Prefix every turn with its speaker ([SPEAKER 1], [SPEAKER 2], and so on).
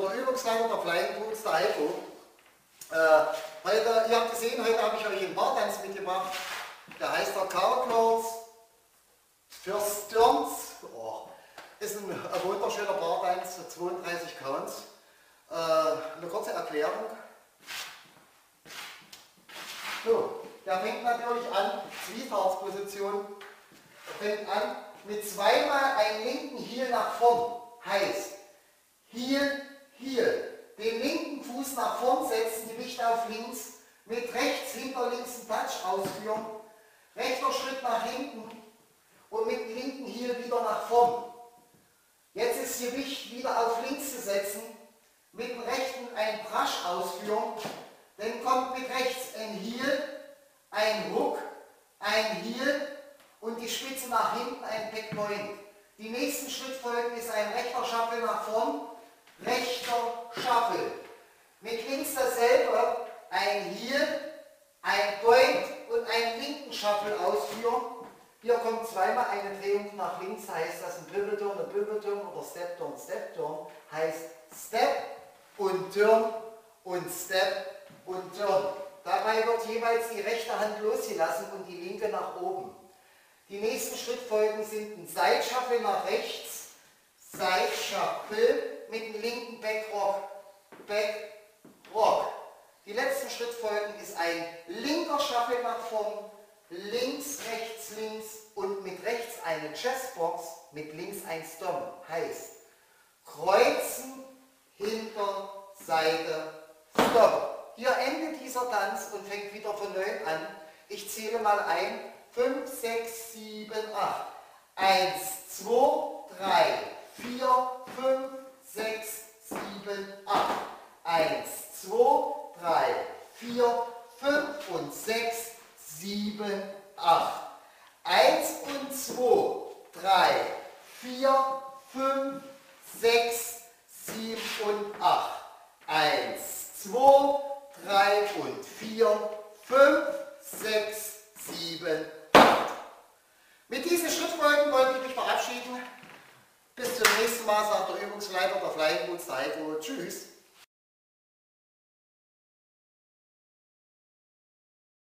[SPEAKER 1] der Übungsleiter der Flying Boots, der Heiko. Ihr habt gesehen, heute habe ich euch einen Bartanz mitgebracht. Der heißt der Cowgirl für Stirns. Oh, ist ein wunderschöner Bartanz, 32 Counts. Eine kurze Erklärung. So, der fängt natürlich an, Sweethearts-Position, fängt an mit zweimal einen linken Heel nach vorn. Heißt, Heel, Heel. Den linken Fuß nach vorn setzen, Gewicht auf links, mit rechts hinter links einen Touch ausführen, rechter Schritt nach hinten und mit dem linken Heel wieder nach vorn. Jetzt ist Gewicht wieder auf links zu setzen, mit dem rechten einen Brush ausführen, dann kommt mit rechts ein Heel, ein Hook, ein Heel und die Spitze nach hinten, ein Back Point. Die nächsten Schrittfolgen ist ein rechter Shuffle nach vorn, rechter Shuffle. Mit links dasselbe, ein Heel, ein Point und einen linken Shuffle ausführen. Hier kommt zweimal eine Drehung nach links, heißt das ein Pivot Turn oder Step Turn, Step Turn, heißt Step und Turn und Step und Turn. Dabei wird jeweils die rechte Hand losgelassen und die linke nach oben. Die nächsten Schrittfolgen sind ein Side Shuffle nach rechts, Side Shuffle mit dem linken Back Rock, Back Rock. Die letzten Schrittfolgen ist ein linker Shuffle nach vorn, links, links und mit rechts eine Chestbox, mit links ein Stomp. Heißt, kreuzen, hinter, Seite, Stomp. Hier endet dieser Tanz und fängt wieder von neuem an. Ich zähle mal ein. 5, 6, 7, 8. 1, 2, 3, 4, 5, 6, 7, 8. 1, 2, 3, 4, 5 und 6, 7, 8. 1 und 2, 3, 4, 5, 6, 7 und 8. 1, 2, 3 und 4, 5, 6, 7, 8. Mit diesen Schrittfolgen wollte ich mich verabschieden. Bis zum nächsten Mal, sagt der Übungsleiter der Flying Boots, der Heiko. Tschüss.